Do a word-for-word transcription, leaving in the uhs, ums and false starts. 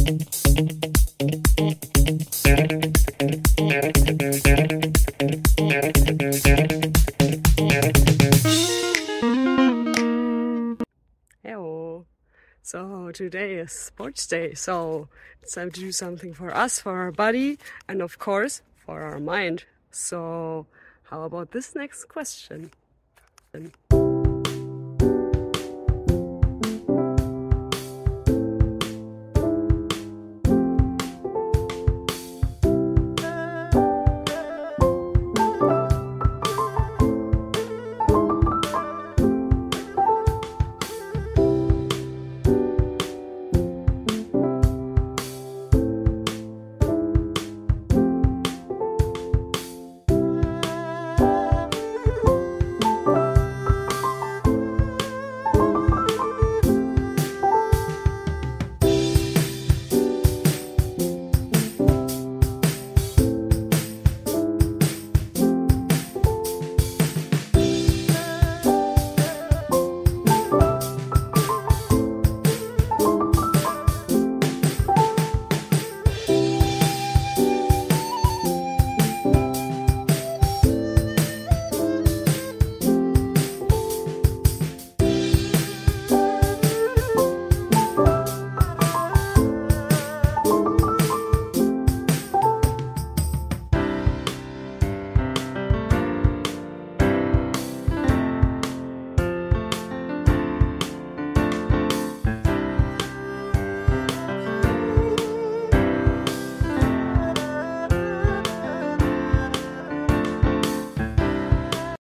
Hello. So today is sports day, so it's time to do something for us, for our body, and of course for our mind. So how about this next question?